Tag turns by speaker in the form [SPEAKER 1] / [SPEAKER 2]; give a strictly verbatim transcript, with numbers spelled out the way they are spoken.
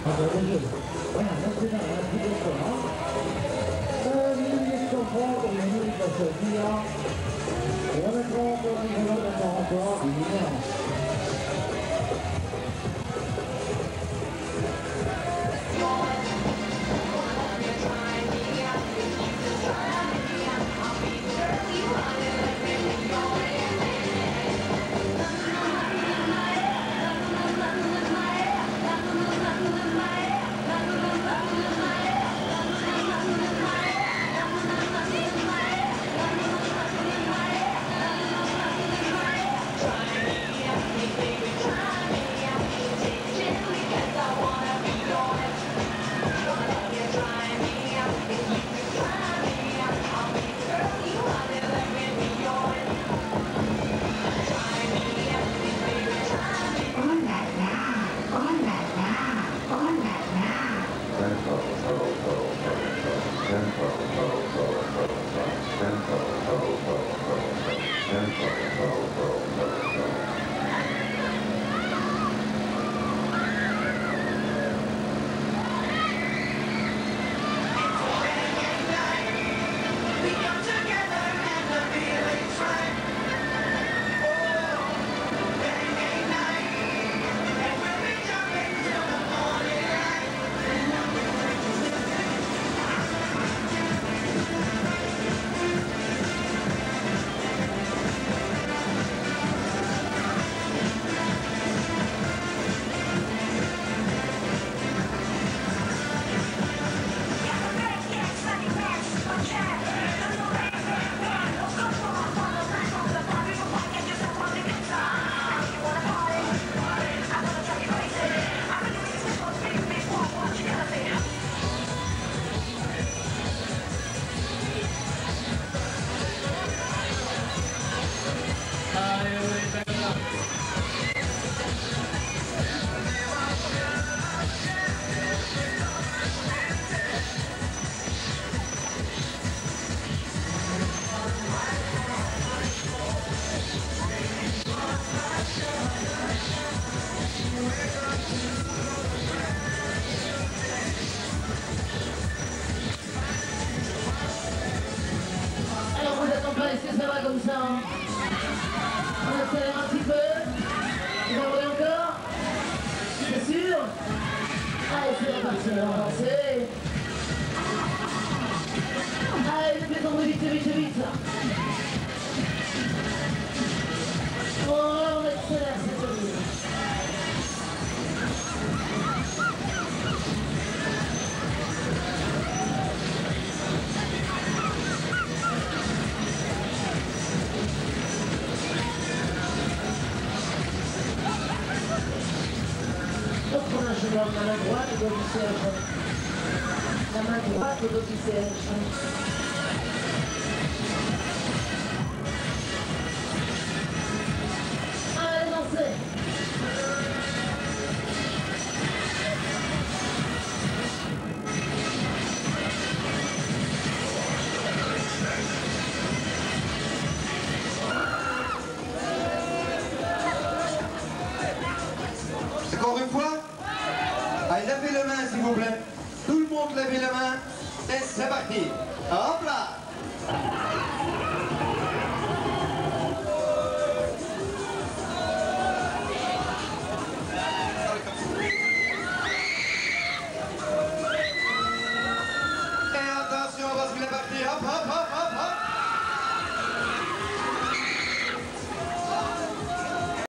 [SPEAKER 1] Bueno, no se nada, así que esto, ¿no? Eh, bien, esto fue como el único sentido. Yo me pongo por mi color de moto, y no.
[SPEAKER 2] Est-ce que ça va comme ça hein? On accélère un petit peu. Vous en voulez encore? C'est sûr? Allez, c'est reparti, on va avancer. Allez, de plus en plus vite, vite, vite. Oh, on accélère, c'est joli. Donc on a chemin à la droite, au dos du siège. La main droite, au dos du siège. Allez, dansez.
[SPEAKER 3] Encore une fois? Allez, levez la main s'il vous plaît. Tout le monde levez la main. Et c'est parti. Hop là. Et attention parce qu'il est parti. Hop, hop, hop.